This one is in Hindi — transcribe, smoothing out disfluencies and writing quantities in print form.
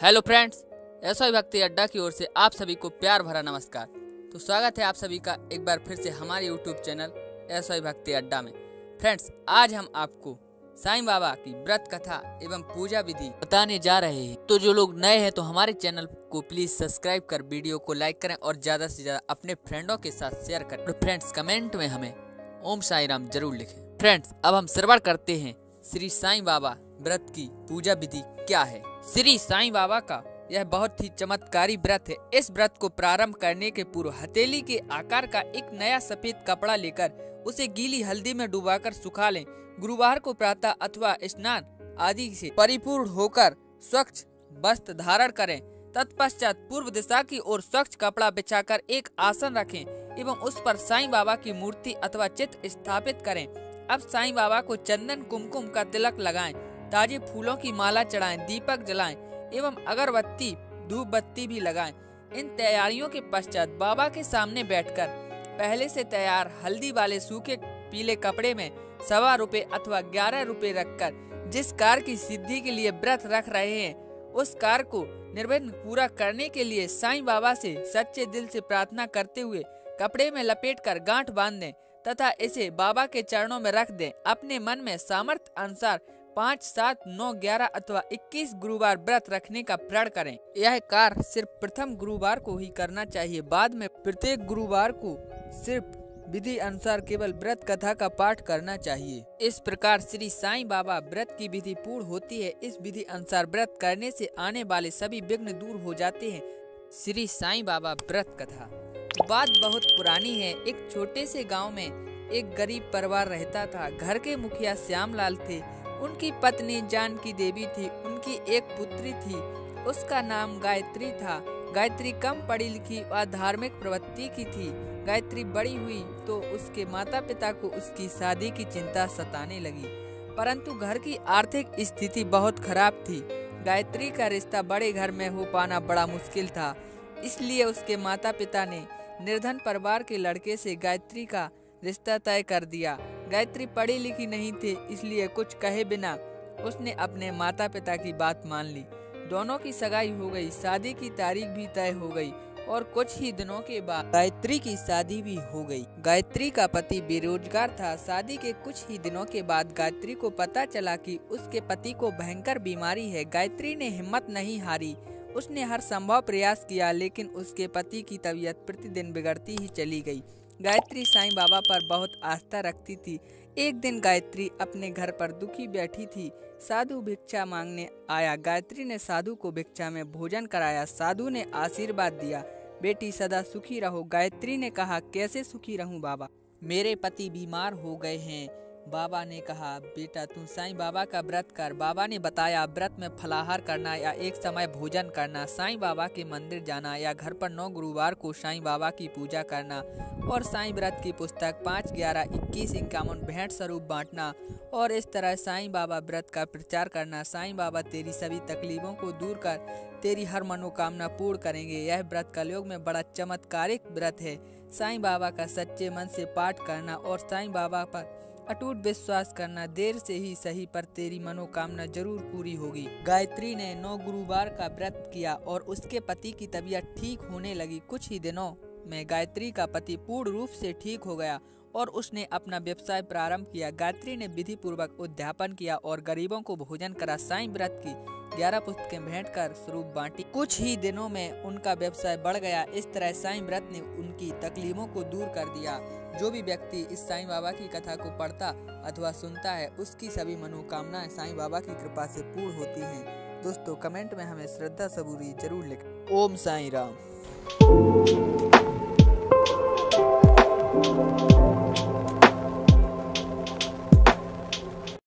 हेलो फ्रेंड्स, एसवाई भक्ति अड्डा की ओर से आप सभी को प्यार भरा नमस्कार। तो स्वागत है आप सभी का एक बार फिर से हमारे यूट्यूब चैनल एसवाई भक्ति अड्डा में। फ्रेंड्स, आज हम आपको साईं बाबा की व्रत कथा एवं पूजा विधि बताने जा रहे हैं। तो जो लोग नए हैं तो हमारे चैनल को प्लीज सब्सक्राइब कर वीडियो को लाइक करें और ज्यादा से ज्यादा अपने फ्रेंडों के साथ शेयर करें। और फ्रेंड्स, कमेंट में हमें ओम साई राम जरूर लिखें। फ्रेंड्स, अब हम श्रवण करते हैं श्री साईं बाबा व्रत की पूजा विधि क्या है। श्री साईं बाबा का यह बहुत ही चमत्कारी व्रत है। इस व्रत को प्रारंभ करने के पूर्व हथेली के आकार का एक नया सफेद कपड़ा लेकर उसे गीली हल्दी में डुबाकर सुखा लें। गुरुवार को प्रातः अथवा स्नान आदि से परिपूर्ण होकर स्वच्छ वस्त्र धारण करें। तत्पश्चात पूर्व दिशा की ओर स्वच्छ कपड़ा बिछाकर एक आसन रखें एवं उस पर साईं बाबा की मूर्ति अथवा चित्र स्थापित करें। अब साईं बाबा को चंदन कुमकुम का तिलक लगाएं, ताजे फूलों की माला चढ़ाएं, दीपक जलाएं एवं अगरबत्ती धूप बत्ती भी लगाएं। इन तैयारियों के पश्चात बाबा के सामने बैठकर पहले से तैयार हल्दी वाले सूखे पीले कपड़े में 1.25 रुपए अथवा 11 रुपए रखकर जिस कार्य की सिद्धि के लिए व्रत रख रहे हैं उस कार्य को निर्विघ्न पूरा करने के लिए साईं बाबा से सच्चे दिल से प्रार्थना करते हुए कपड़े में लपेटकर गांठ बांध दें तथा इसे बाबा के चरणों में रख दें। अपने मन में सामर्थ्य अनुसार 5, 7, 9, 11 अथवा 21 गुरुवार व्रत रखने का प्रण करें। यह कार्य सिर्फ प्रथम गुरुवार को ही करना चाहिए। बाद में प्रत्येक गुरुवार को सिर्फ विधि अनुसार केवल व्रत कथा का पाठ करना चाहिए। इस प्रकार श्री साईं बाबा व्रत की विधि पूर्ण होती है। इस विधि अनुसार व्रत करने से आने वाले सभी विघ्न दूर हो जाते हैं। श्री साईं बाबा व्रत कथा। बात बहुत पुरानी है। एक छोटे से गांव में एक गरीब परिवार रहता था। घर के मुखिया श्यामलाल थे। उनकी पत्नी जानकी देवी थी। उनकी एक पुत्री थी, उसका नाम गायत्री था। गायत्री कम पढ़ी लिखी व धार्मिक प्रवृत्ति की थी। गायत्री बड़ी हुई तो उसके माता पिता को उसकी शादी की चिंता सताने लगी, परंतु घर की आर्थिक स्थिति बहुत खराब थी। गायत्री का रिश्ता बड़े घर में हो पाना बड़ा मुश्किल था। इसलिए उसके माता पिता ने निर्धन परिवार के लड़के से गायत्री का रिश्ता तय कर दिया। गायत्री पढ़ी लिखी नहीं थी, इसलिए कुछ कहे बिना उसने अपने माता पिता की बात मान ली। दोनों की सगाई हो गई, शादी की तारीख भी तय हो गई और कुछ ही दिनों के बाद गायत्री की शादी भी हो गई। गायत्री का पति बेरोजगार था। शादी के कुछ ही दिनों के बाद गायत्री को पता चला कि उसके पति को भयंकर बीमारी है। गायत्री ने हिम्मत नहीं हारी। उसने हर संभव प्रयास किया, लेकिन उसके पति की तबीयत प्रतिदिन बिगड़ती ही चली गई। गायत्री साईं बाबा पर बहुत आस्था रखती थी। एक दिन गायत्री अपने घर पर दुखी बैठी थी। साधु भिक्षा मांगने आया। गायत्री ने साधु को भिक्षा में भोजन कराया। साधु ने आशीर्वाद दिया, बेटी सदा सुखी रहो। गायत्री ने कहा, कैसे सुखी रहूं बाबा, मेरे पति बीमार हो गए हैं। बाबा ने कहा, बेटा तू साईं बाबा का व्रत कर। बाबा ने बताया, व्रत में फलाहार करना या एक समय भोजन करना, साईं बाबा के मंदिर जाना या घर पर 9 गुरुवार को साईं बाबा की पूजा करना और साईं व्रत की पुस्तक 5, 11, 21, 51 भेंट स्वरूप बांटना और इस तरह साईं बाबा व्रत का प्रचार करना। साईं बाबा तेरी सभी तकलीफों को दूर कर तेरी हर मनोकामना पूर्ण करेंगे। यह व्रत कलयुग में बड़ा चमत्कारिक व्रत है। साईं बाबा का सच्चे मन से पाठ करना और साईं बाबा पर अटूट विश्वास करना। देर से ही सही पर तेरी मनोकामना जरूर पूरी होगी। गायत्री ने 9 गुरुवार का व्रत किया और उसके पति की तबीयत ठीक होने लगी। कुछ ही दिनों में गायत्री का पति पूर्ण रूप से ठीक हो गया और उसने अपना व्यवसाय प्रारंभ किया। गायत्री ने विधि पूर्वक उद्यापन किया और गरीबों को भोजन करा। साईं व्रत की 11 पुस्तकें भेंट कर स्वरूप बांटी। कुछ ही दिनों में उनका व्यवसाय बढ़ गया। इस तरह साईं व्रत ने उनकी तकलीफों को दूर कर दिया। जो भी व्यक्ति इस साईं बाबा की कथा को पढ़ता अथवा सुनता है उसकी सभी मनोकामनाएं साईं बाबा की कृपा से पूर्ण होती हैं। दोस्तों, कमेंट में हमें श्रद्धा सबूरी जरूर लिखें। ओम साईं राम।